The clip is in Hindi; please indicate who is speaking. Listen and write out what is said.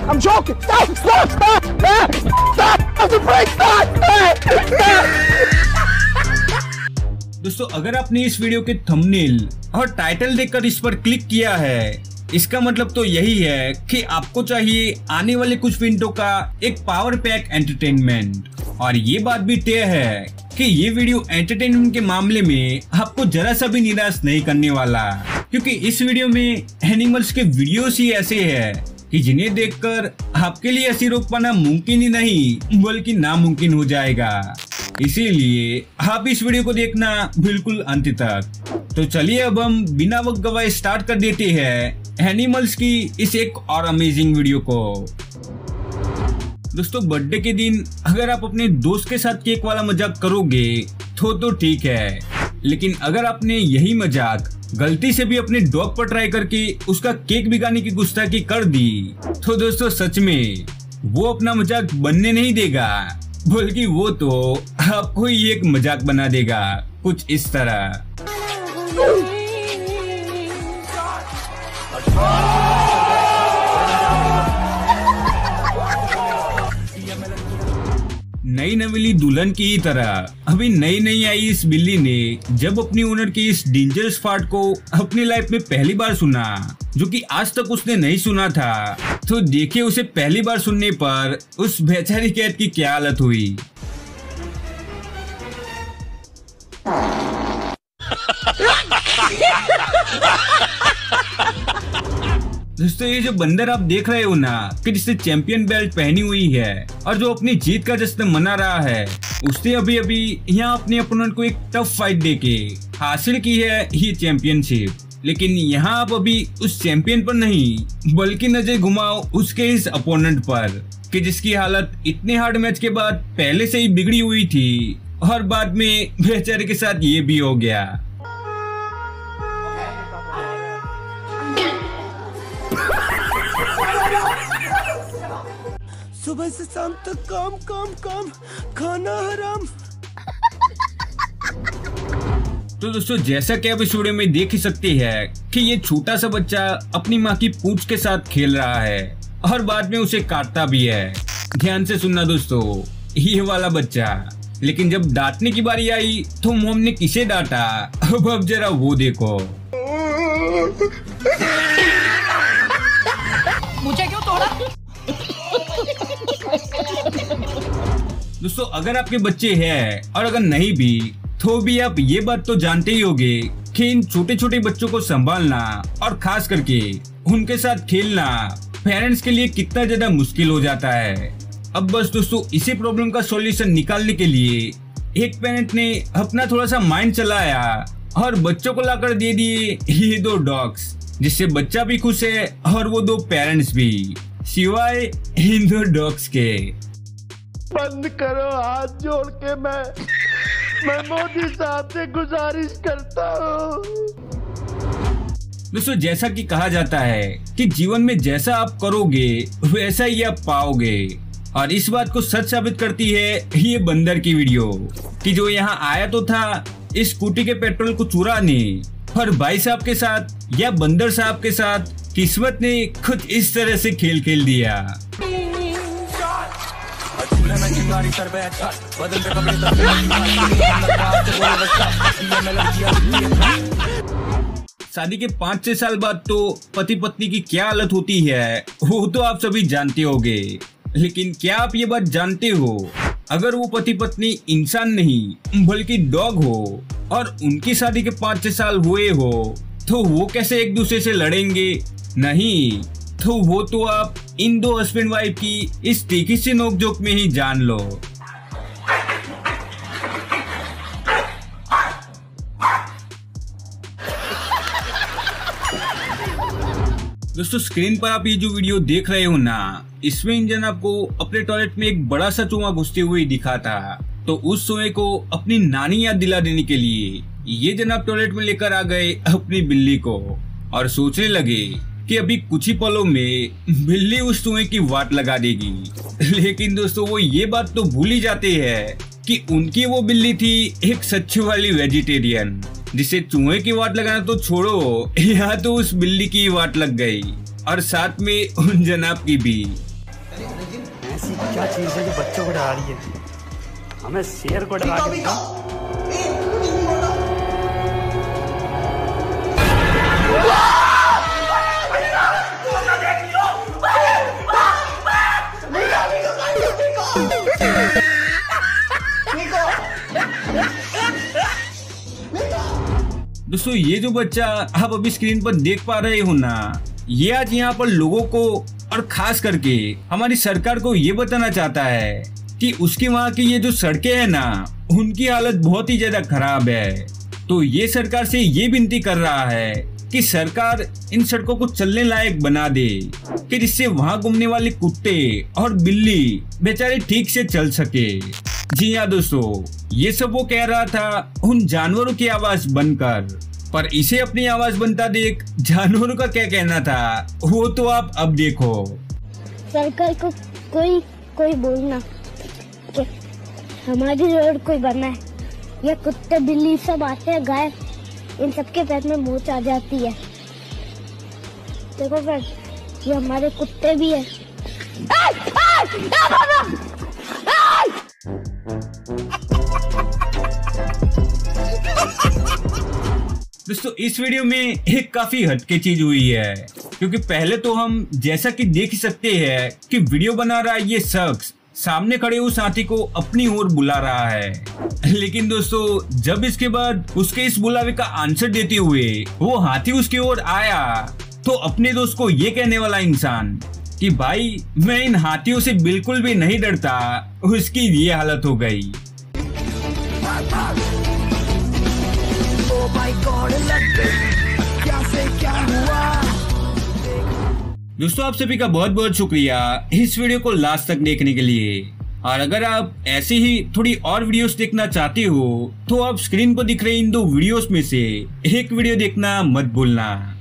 Speaker 1: I'm joking. Stop! Stop! Stop! Stop! Stop the brake! Stop!
Speaker 2: दोस्तों अगर आपने इस वीडियो के थंबनेल और टाइटल देखकर इस पर क्लिक किया है, इसका मतलब तो यही है कि आपको चाहिए आने वाले कुछ मिनटों का एक पावर पैक एंटरटेनमेंट। और ये बात भी तय है कि ये वीडियो एंटरटेनमेंट के मामले में आपको जरा सा भी निराश नहीं करने वाला, क्योंकि इस वीडियो में एनिमल्स के वीडियोस ही ऐसे हैं कि जिन्हें देखकर आपके लिए हंसी रोक पाना मुमकिन ही नहीं बल्कि नामुमकिन हो जाएगा। इसीलिए आप इस वीडियो को देखना बिल्कुल अंत तक। तो चलिए अब हम बिना वक्त गवाए स्टार्ट कर देते हैं एनिमल्स की इस एक और अमेजिंग वीडियो को। दोस्तों बर्थडे के दिन अगर आप अपने दोस्त के साथ केक वाला मजाक करोगे तो ठीक है, लेकिन अगर आपने यही मजाक गलती से भी अपने डॉग पर ट्राई करके उसका केक बिगाड़ने की गुस्ताखी कर दी तो दोस्तों सच में वो अपना मजाक बनने नहीं देगा, बल्कि वो तो आपको ही एक मजाक बना देगा कुछ इस तरह। नई नवेली दुल्हन की तरह अभी नई आई इस बिल्ली ने जब अपनी ओनर की इस डेंजरस फार्ट को अपनी लाइफ में पहली बार सुना, जो कि आज तक उसने नहीं सुना था, तो देखिए उसे पहली बार सुनने पर उस बेचारी कैट की क्या हालत हुई। दोस्तों ये जो बंदर आप देख रहे हो ना कि जिसने चैंपियन बेल्ट पहनी हुई है और जो अपनी जीत का जश्न मना रहा है, उसने अभी यहाँ अपने अपोनेंट को एक टफ फाइट देके हासिल की है ये चैंपियनशिप। लेकिन यहाँ आप अभी उस चैंपियन पर नहीं बल्कि नजर घुमाओ उसके इस अपोनेंट पर कि जिसकी हालत इतने हार्ड मैच के बाद पहले से ही बिगड़ी हुई थी और बाद में बेचारे के साथ ये भी हो गया।
Speaker 3: सुबह से शाम तक काम काम काम, खाना हराम।
Speaker 2: तो दोस्तों जैसा कि आप इस वीडियो में देख ही सकते हैं कि ये छोटा सा बच्चा अपनी माँ की पूंछ के साथ खेल रहा है और बाद में उसे काटता भी है। ध्यान से सुनना दोस्तों, ये वाला बच्चा। लेकिन जब डांटने की बारी आई तो मॉम ने किसे डांटा अब जरा वो देखो।
Speaker 4: मुझे क्यों तोड़ा?
Speaker 2: दोस्तों अगर आपके बच्चे हैं और अगर नहीं भी तो भी आप ये बात तो जानते ही होंगे कि इन छोटे छोटे बच्चों को संभालना और खास करके उनके साथ खेलना पेरेंट्स के लिए कितना ज्यादा मुश्किल हो जाता है। अब बस दोस्तों इसी प्रॉब्लम का सॉल्यूशन निकालने के लिए एक पेरेंट ने अपना थोड़ा सा माइंड चलाया और बच्चों को लाकर दे दिए ये दो डॉग्स, जिससे बच्चा भी खुश है और वो दो पेरेंट्स भी, सिवाय इन दो डॉग्स के।
Speaker 3: बंद करो हाथ जोड़ के मैं मोदी साहब से गुजारिश करता हूँ।
Speaker 2: दोस्तों जैसा कि कहा जाता है कि जीवन में जैसा आप करोगे वैसा ही आप पाओगे, और इस बात को सच साबित करती है ये बंदर की वीडियो कि जो यहाँ आया तो था इस स्कूटी के पेट्रोल को चुराने, और भाई साहब के साथ या बंदर साहब के साथ किस्मत ने खुद इस तरह से खेल दिया। शादी के 5-6 साल बाद तो पति पत्नी की क्या हालत होती है वो तो आप सभी जानते होंगे, लेकिन क्या आप ये बात जानते हो अगर वो पति पत्नी इंसान नहीं बल्कि डॉग हो और उनकी शादी के 5-6 साल हुए हो तो वो कैसे एक दूसरे से लड़ेंगे? नहीं तो वो तो आप इन दो हस्बैंड वाइफ की इस तीखी सी नोकझोंक में ही जान लो। दोस्तों स्क्रीन पर आप ये जो वीडियो देख रहे हो ना, इसमें इंजन आपको अपने टॉयलेट में एक बड़ा सा चूहा घुसते हुए दिखा था। तो उस चूहे को अपनी नानी याद दिला देने के लिए ये जनाब टॉयलेट में लेकर आ गए अपनी बिल्ली को और सोचने लगे कि अभी कुछ ही पलों में बिल्ली उस चूहे की वाट लगा देगी। लेकिन दोस्तों वो ये बात तो भूल ही जाते हैं कि उनकी वो बिल्ली थी एक सच्ची वाली वेजिटेरियन, जिसे चूहे की वाट लगाना तो छोड़ो, यहाँ तो उस बिल्ली की वाट लग गई और साथ में उन जनाब की भी।
Speaker 4: ऐसी क्या चीज है जो बच्चों को डरा रही है? हमें शेर को डरा के
Speaker 2: दोस्तों ये जो बच्चा आप अभी स्क्रीन पर देख पा रहे हो ना, ये आज यहाँ पर लोगों को और खास करके हमारी सरकार को ये बताना चाहता है कि उसके वहाँ की ये जो सड़कें हैं ना, उनकी हालत बहुत ही ज्यादा खराब है। तो ये सरकार से ये विनती कर रहा है कि सरकार इन सड़कों को चलने लायक बना दे कि जिससे वहाँ घूमने वाले कुत्ते और बिल्ली बेचारे ठीक से चल सके। जी हाँ दोस्तों, ये सब वो कह रहा था उन जानवरों की आवाज बनकर, पर इसे अपनी आवाज बनता देख जानवरों का क्या कहना था वो तो आप अब देखो।
Speaker 5: सरकार को कोई बोलना कि हमारी रोड कोई बना है, ये कुत्ते बिल्ली सब आते हैं, गाय इन सबके पैर में मोच आ जाती है। देखो फ्रेंड, ये हमारे कुत्ते भी है।
Speaker 2: दोस्तों इस वीडियो में एक काफी हटके चीज हुई है, क्योंकि पहले तो हम जैसा कि देख ही सकते हैं कि वीडियो बना रहा ये शख्स सामने खड़े उस हाथी को अपनी ओर बुला रहा है, लेकिन दोस्तों जब इसके बाद उसके इस बुलावे का आंसर देते हुए वो हाथी उसकी ओर आया, तो अपने दोस्त को ये कहने वाला इंसान कि भाई मैं इन हाथियों से बिल्कुल भी नहीं डरता, उसकी ये हालत हो गई। दोस्तों आप सभी का बहुत बहुत शुक्रिया इस वीडियो को लास्ट तक देखने के लिए, और अगर आप ऐसे ही थोड़ी और वीडियोस देखना चाहते हो तो आप स्क्रीन पर दिख रहे इन दो वीडियोस में से एक वीडियो देखना मत भूलना।